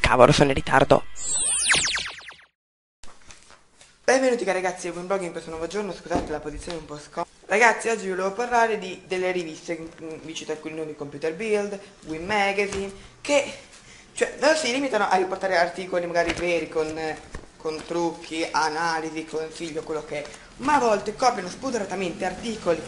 Cavolo, sono in ritardo. Benvenuti cari ragazzi a Winblog in questo nuovo giorno, scusate la posizione un po' scomoda. Ragazzi, oggi vi volevo parlare delle riviste, vi cito alcuni nomi: Computer Build, Win Magazine, che non si limitano a riportare articoli magari veri con trucchi, analisi, consiglio, quello che è, ma a volte copiano spudoratamente articoli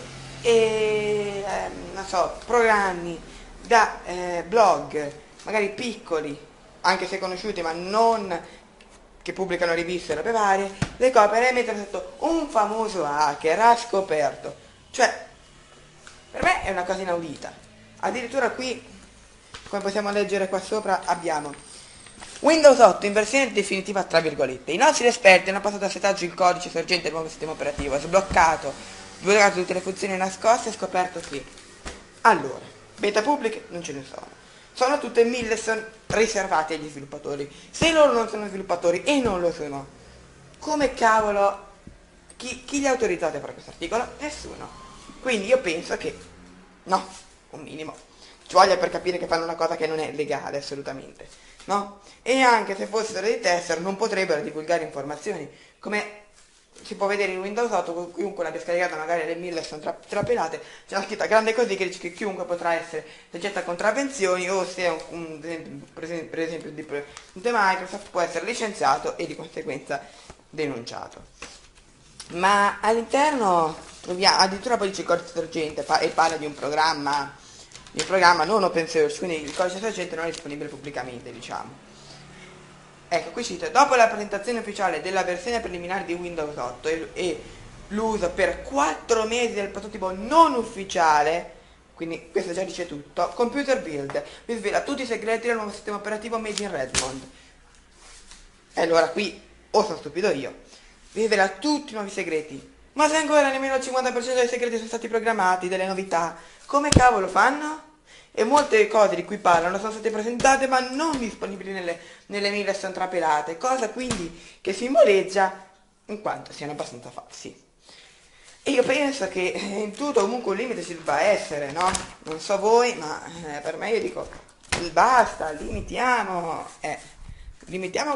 e non so, programmi da blog, magari piccoli, anche se conosciuti, ma non che pubblicano riviste e robe varie, le copiano e mettono sotto un famoso hacker ha scoperto. Cioè, per me è una cosa inaudita. Addirittura qui, come possiamo leggere qua sopra, abbiamo Windows 8 in versione definitiva tra virgolette. I nostri esperti hanno passato a settaggio il codice sorgente del nuovo sistema operativo, sbloccato tutte le funzioni nascoste e scoperto che allora, beta pubbliche non ce ne sono tutte 1000, sono riservate agli sviluppatori. Se loro non sono sviluppatori e non lo sono, come cavolo, chi li ha autorizzati a fare questo articolo? Nessuno. Quindi io penso che no, un minimo ci voglia per capire che fanno una cosa che non è legale assolutamente, no? E anche se fossero dei tester non potrebbero divulgare informazioni, come si può vedere in Windows 8. Chiunque l'abbia scaricata, magari le 1000 sono trapelate, c'è una scritta grande così che dice che chiunque potrà essere soggetto a contravvenzioni, o se è per esempio di Microsoft, può essere licenziato e di conseguenza denunciato. Ma all'interno troviamo addirittura, poi dice codice sorgente e parla di un programma non open source, quindi il codice sorgente non è disponibile pubblicamente, diciamo. Ecco, qui cito: dopo la presentazione ufficiale della versione preliminare di Windows 8 e l'uso per 4 mesi del prototipo non ufficiale, quindi questo già dice tutto, Computer Build vi svela tutti i segreti del nuovo sistema operativo Made in Redmond. E allora qui, o sono stupido io, vi svela tutti i nuovi segreti, ma se ancora nemmeno il 50% dei segreti sono stati programmati, delle novità, come cavolo fanno? E molte cose di cui parlano sono state presentate ma non disponibili nelle 1000 sono trapelate, cosa quindi che simboleggia in quanto siano abbastanza falsi. E io penso che in tutto comunque un limite ci debba essere, no? Non so voi, ma per me io dico basta, limitiamo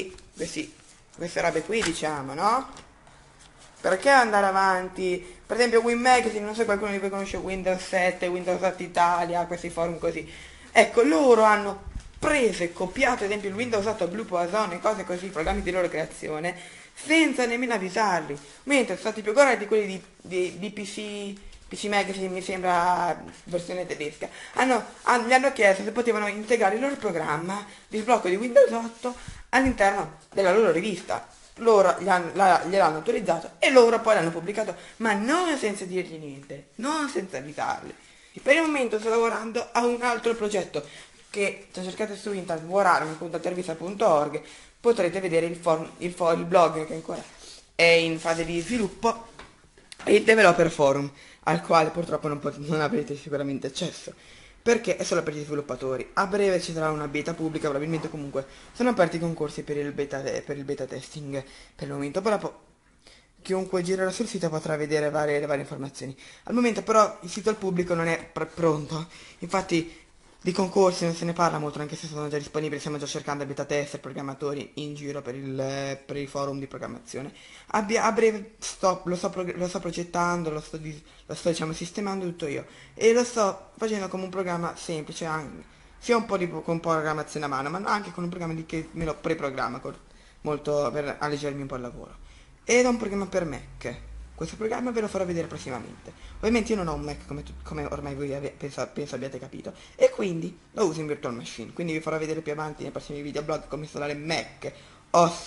queste robe qui, diciamo, no? Perché andare avanti? Per esempio Win Magazine, non so se qualcuno di voi conosce Windows 7, Windows 8 Italia, questi forum così. Ecco, loro hanno preso e copiato ad esempio il Windows 8 Blue Poison e cose così, programmi di loro creazione, senza nemmeno avvisarli. Mentre sono stati più corretti di quelli di PC Magazine, mi sembra versione tedesca. Gli hanno chiesto se potevano integrare il loro programma di sblocco di Windows 8 all'interno della loro rivista. Loro gliel'hanno autorizzato e loro poi l'hanno pubblicato, ma non senza dirgli niente, non senza avvisarli. E per il momento sto lavorando a un altro progetto che, se cercate su internet wararm.intervista.org, potrete vedere il blog che ancora è in fase di sviluppo, e il developer forum, al quale purtroppo non avrete sicuramente accesso, perché è solo per gli sviluppatori. A breve ci sarà una beta pubblica, probabilmente. Comunque sono aperti i concorsi per il beta testing per il momento, però chiunque girerà sul sito potrà vedere le varie informazioni. Al momento però il sito al pubblico non è pronto, infatti di concorsi non se ne parla molto, anche se sono già disponibili. Stiamo già cercando beta tester, programmatori in giro per i forum di programmazione. A breve lo sto progettando, lo sto diciamo sistemando tutto io, e lo sto facendo come un programma semplice, anche, sia un po' con programmazione a mano, ma anche con un programma che me lo preprogramma molto per alleggermi un po' il lavoro. Ed è un programma per Mac. Questo programma ve lo farò vedere prossimamente. Ovviamente io non ho un Mac, come ormai voi penso abbiate capito, e quindi lo uso in Virtual Machine. Quindi vi farò vedere più avanti nei prossimi videoblog come installare Mac OS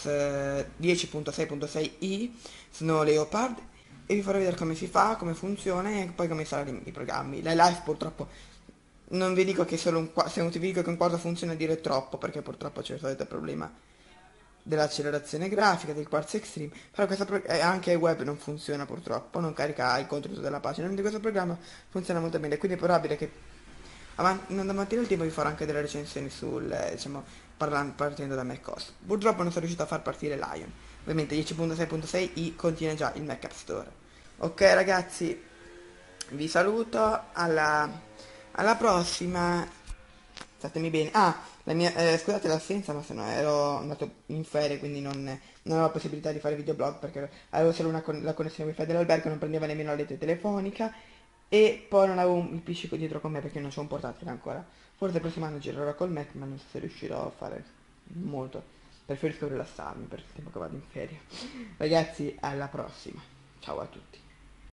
10.6.6i Snow Leopard, e vi farò vedere come si fa, come funziona e poi come installare i programmi. La live purtroppo non vi dico che se non vi dico che un quarto funziona, dire troppo, perché purtroppo c'è il solito problema dell'accelerazione grafica, del Quartz Extreme, però anche il web non funziona purtroppo, non carica il contenuto della pagina, mentre questo programma funziona molto bene, quindi è probabile che non davanti al tempo vi farò anche delle recensioni diciamo, partendo da macOS. Purtroppo non sono riuscito a far partire Lion, ovviamente 10.6.6i contiene già il Mac App Store. Ok ragazzi, vi saluto, alla prossima. statemi bene. Scusate l'assenza, ma se no ero andato in ferie, quindi non avevo la possibilità di fare videoblog perché avevo solo la connessione wifi dell'albergo, non prendeva nemmeno la rete telefonica e poi non avevo il PC dietro con me perché non c'ho un portatile ancora. Forse il prossimo anno girerò col Mac, ma non so se riuscirò a fare molto. Preferisco rilassarmi per il tempo che vado in ferie. Ragazzi, alla prossima. Ciao a tutti.